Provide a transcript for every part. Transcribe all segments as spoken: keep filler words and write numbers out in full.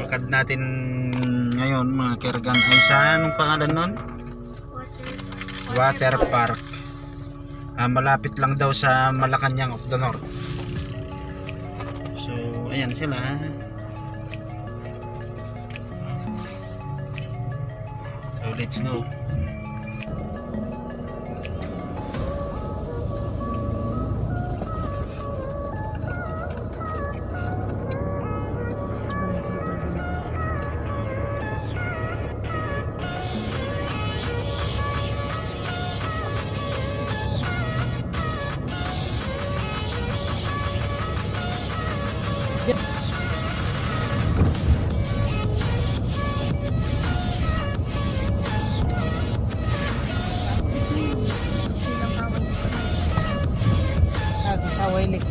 lakad natin ngayon mga Kergan ay sa anong pangalan nun? Water Park. Ah, malapit lang daw sa Malacanang of the North. So ayan sila. So let's go. Kaway lake.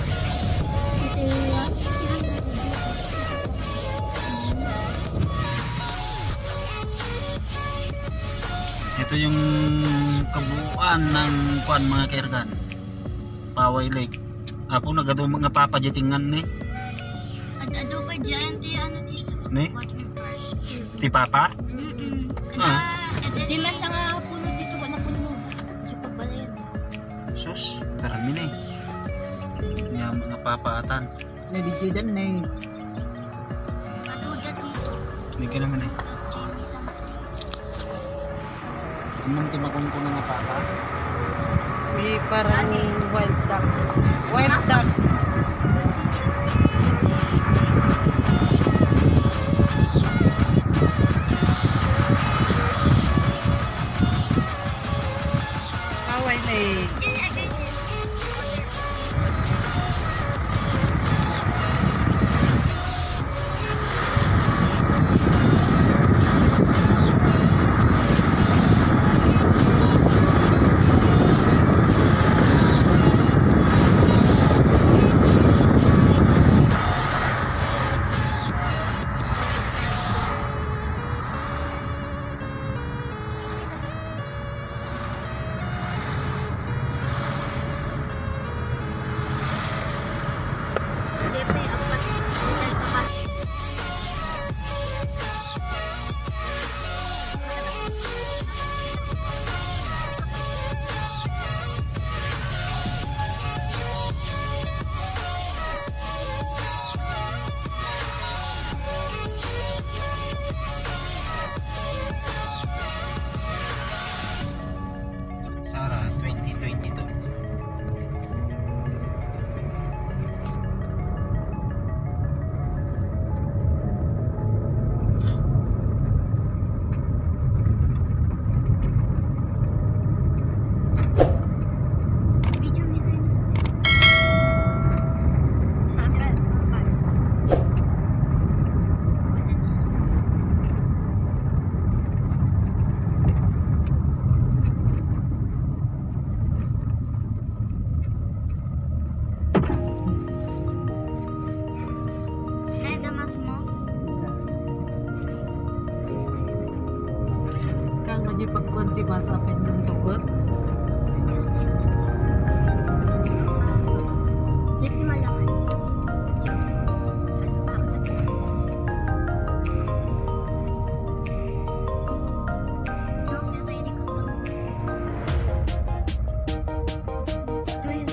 Ito yung kabuuan ng kuan mga Kergan. Paway Lake. Apo nagado mga papajitingan ni. Ado pa dyan, ti ano dito? Ni? Water park. Ti Papa? Mm-mm. Ah. Di masa nga puno dito ko na puno. Sa pagbalayan. Sus, karami ni. Yung mga papaatan. Nabidyo dyan na eh. Patugat dito. Hindi ka naman eh. Jamie sa Anong timakong ko na nga papa? May parang wild duck. Wild duck. Kaway lake. Sara, twenty twenty-two. video nito yun. Sa atin ba? Nay, damas mo? Kang ngayon pagkunti masapin ng tugot. Jeep ni malaman. Jeep. Ano pa ako na? Joke na tayo di ko to. Ito yun.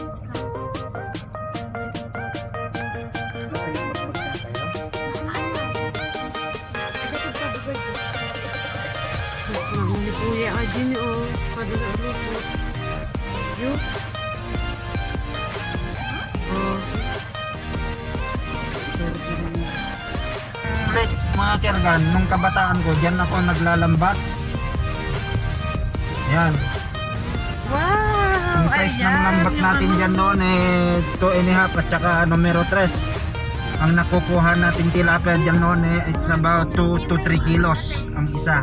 Ang kuya aja ni oh. Padala lupo. Yuk. Oh. Ulit mga Kergan, nung kabataan ko, dyan ako naglalambat. Yan. Wow! Ang size ng lambat natin dyan noon eh two and a half at saka numero tres. Ang nakukuha natin tilapia dyan noon eh it's about two to three kilos ang isa.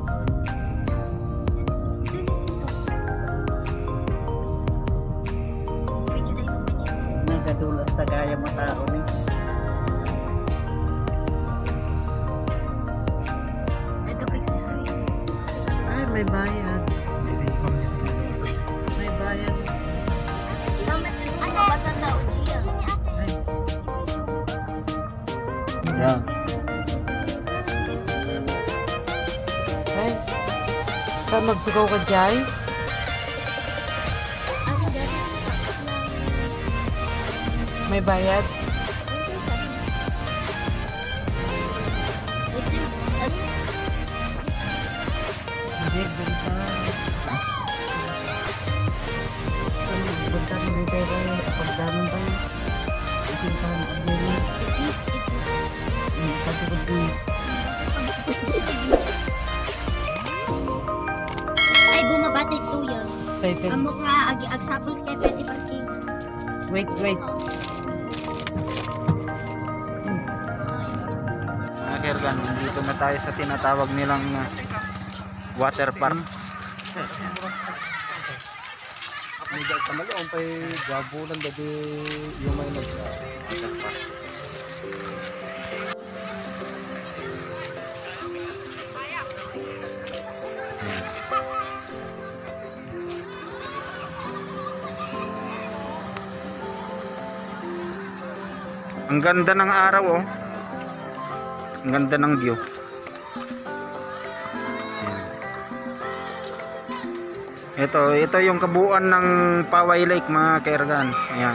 Nagadulat tagaya matao ni. Ay, may bayad. May bayad. Ano ba sa tao, Gia? Yan. Ka magtugaw ka dyan? May bayad? Hindi, ganito. Pagdami ng pera, pagdami ba yun? Kasi parang pagdami. Pati pagdami. Ay, bumabati ito yun. Excited. Amok nga, ag agsapol kay Petty Parking. Wait, wait. Mga Kergan, dito na tayo sa tinatawag nilang uh, water park. May dahil tamali, ang pa'y gabulan dati yung may nag-water park. Ang ganda ng araw, oh. Ang ganda ng view. Ito, ito yung kabuuan ng Poway Lake, mga Kergan. Ayan.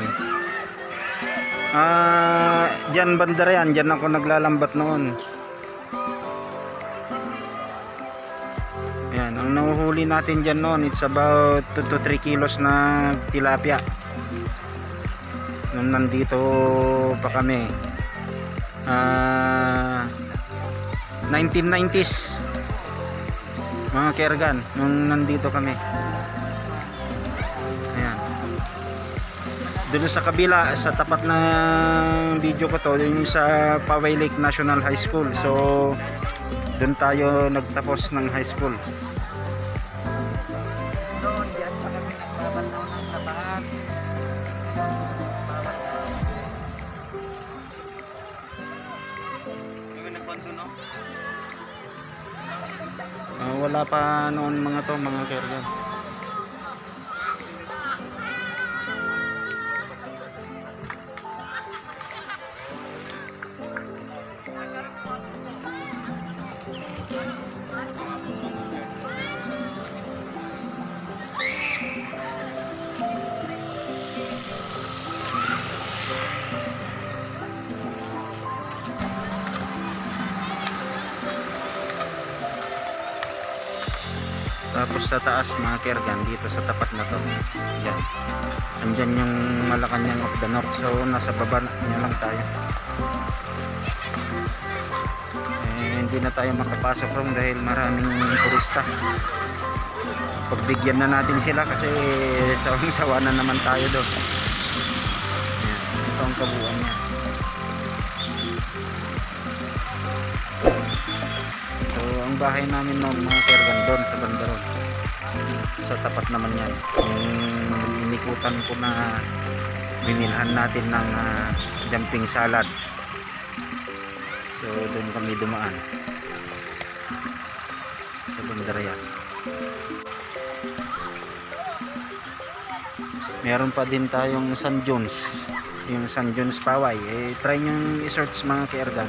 Ah, diyan banda yan, diyan ako naglalambat noon. Ayan, ang nahuhuli natin diyan noon, it's about two to three kilos na tilapia. Nung nandito pa kami. Ah, nineteen nineties. Mga Kergan, nung nandito kami. Ayan. Doon sa kabila, sa tapat ng video ko to, yung sa Poway Lake National High School. So, doon tayo nagtapos ng high school. Doon, diyan pa kami nagbabanlaw ng labahan. Uh, wala pa noon mga to, mga Kergan. Tapos sa taas, mga Kergan, dito sa tapat na to, yan, andyan yung Malacanang of the North. So nasa baba niya lang tayo. Eh, hindi na tayo makapasok ron dahil maraming turista. Pagbigyan na natin sila kasi sawang-sawa na naman tayo doon. Yan, ito ang kabuuan niya. So ang bahay namin noon, mga Kergan, doon sa Bandaron, sa tapat naman yan. Yung inikutan ko na binilhan natin ng uh, jumping salad. So doon kami dumaan sa Bandaran. Meron pa din tayong San Jones, yung San Jones Poway. Eh, try nyo i-search, mga Kergan.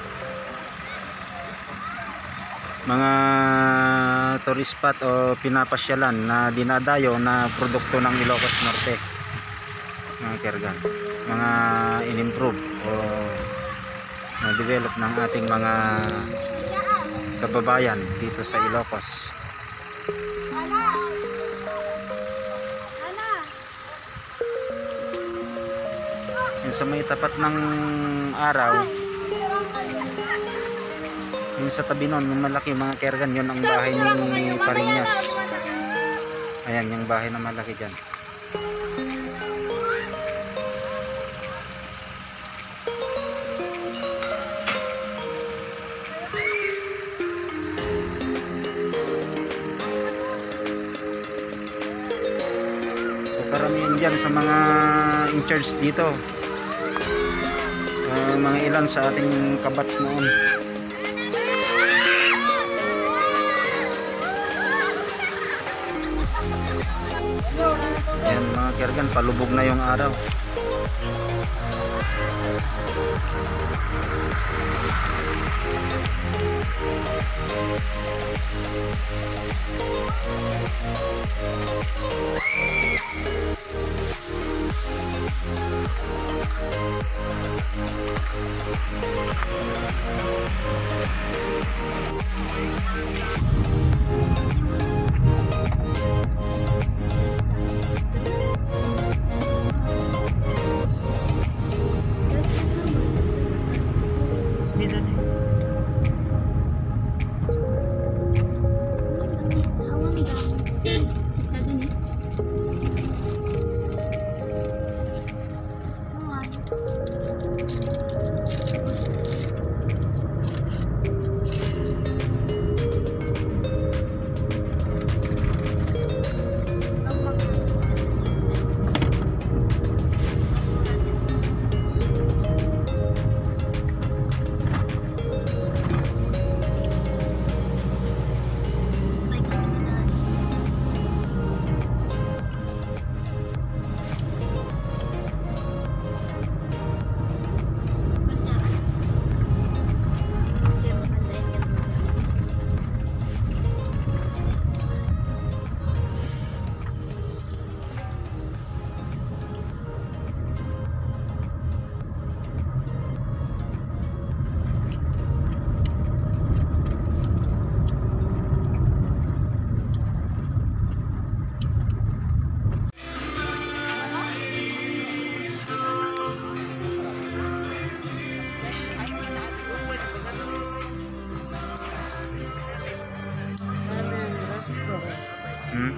Mga tourist spot o pinapasyalan na dinadayo na produkto ng Ilocos Norte, mga Kergan. Mga in-improve o na-develop ng ating mga kababayan dito sa Ilocos. Yung sa may tapat ng araw, yung sa tabi nun, yung malaki, mga Kergan, yun ang bahay ni Pariñas. Ayan, yung bahay na malaki dyan. So karamihan dyan sa mga in charge dito, uh, mga ilan sa ating kabats noon. Ayan, mga Kergan, palubog na yung araw. Hmm?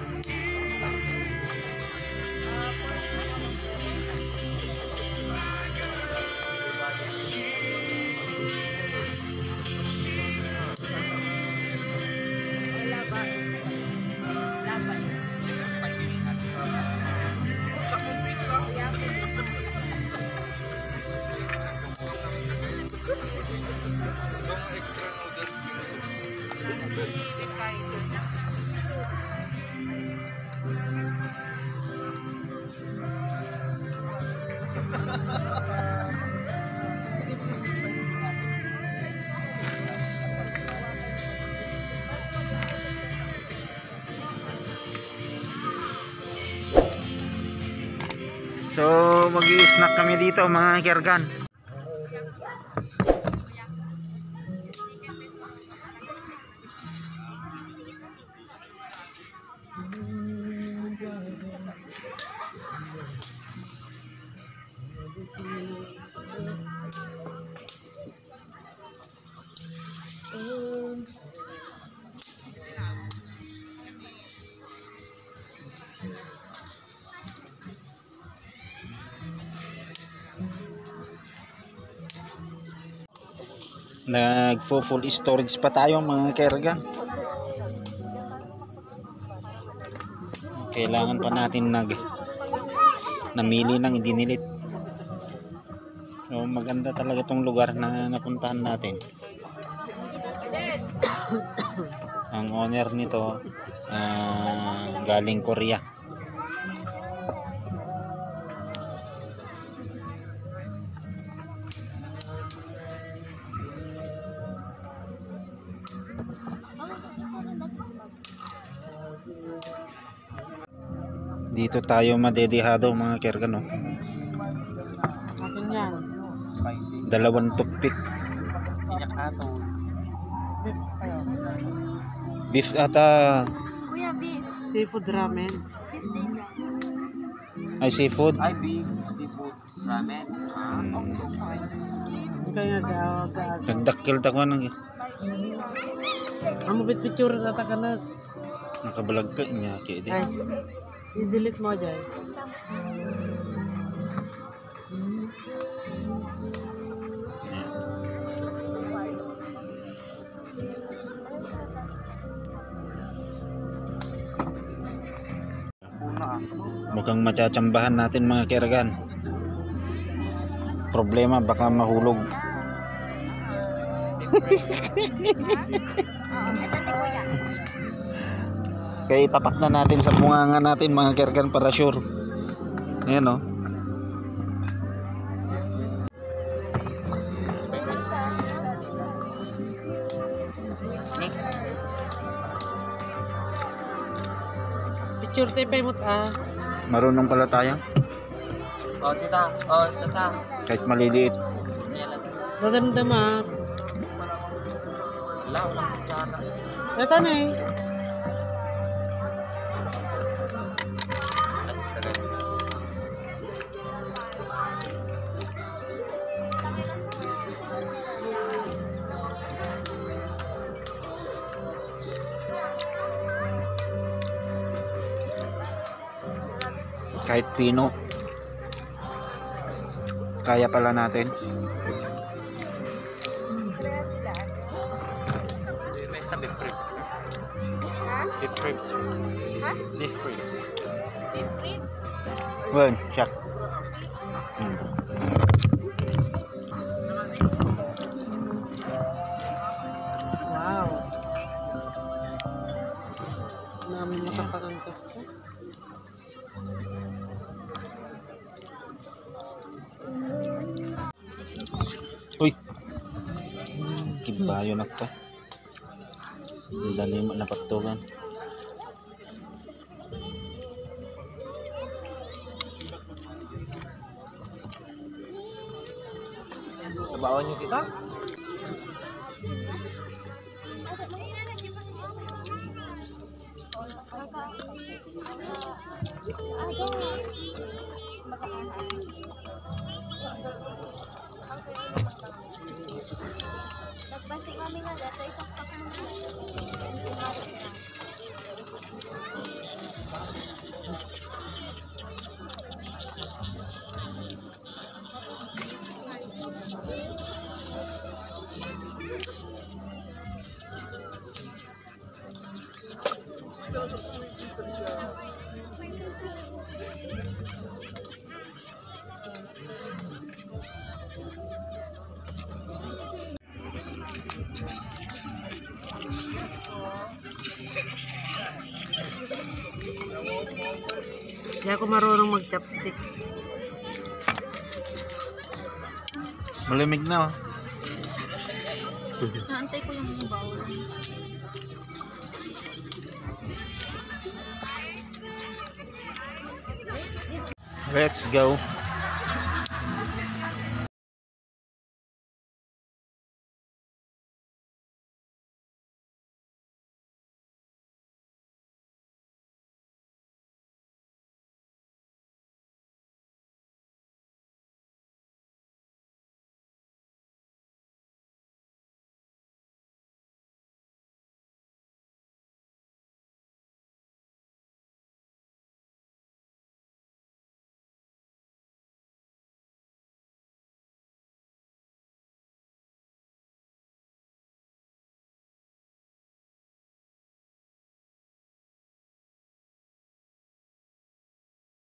So mag-i-snack kami dito mga kergan. Nagfo full storage pa tayo mga kergan. Kailangan pa natin nag namili ng idinilit. So maganda talaga tong lugar na napuntahan natin. Ang owner nito uh, galing Korea. Dito tayo madedihado mga kergan, no? Akin yan. Dalawang tupik. Beef ata. Kuya, beef. Seafood ramen. Ay seafood. Ay, beef, seafood, ramen. Kaya gawag gawag. Nagdakil ta ko nang Amo bit picture na takanag. nakabalag ka niya kay di. Ay. I-delete mo dyan. Mukhang matsatsambahan natin mga kergan. Problema baka mahulog. Kaya itapat na natin sa bunganga natin mga kergan para sure. Ayan, o. picture tayo pa imot ah. Marunong pala tayo. Oh, tita. Oh, tata. Kahit maliliit. Dadamdamak. Wala, walang kutsara. Ito na eh. Kahit pino. Kaya pala natin. May sa beef ribs. Beef ribs. Beef ribs. Well, check. Hmm. Wow. Namin makapangangkas ka. Uy. Kibayo na ka. Ang dami mo napagtugan. Nabawan niyo, tita? Nagbanting kami nga dito, isang pakang Hindi ako marunong mag-chopstick. Malamig na oh. naantay ko yung bowl. Let's go.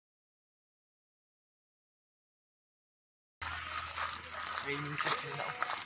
Training shot nila.